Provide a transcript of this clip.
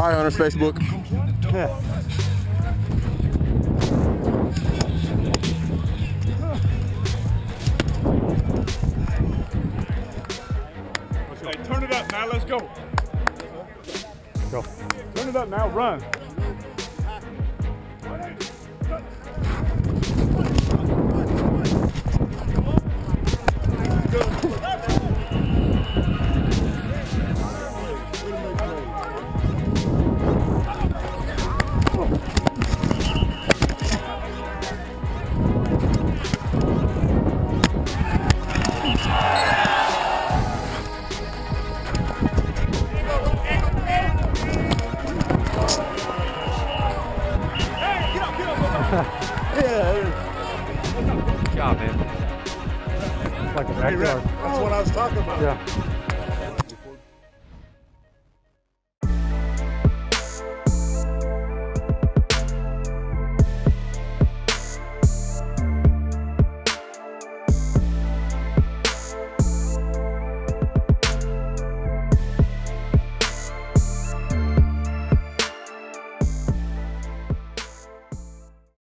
Hi, Hunter's Facebook. Yeah. Hey, turn it up now. Let's go. Go. Turn it up now. Run. Good job, man. Like a Hey, backyard. that's what I was talking about. Yeah.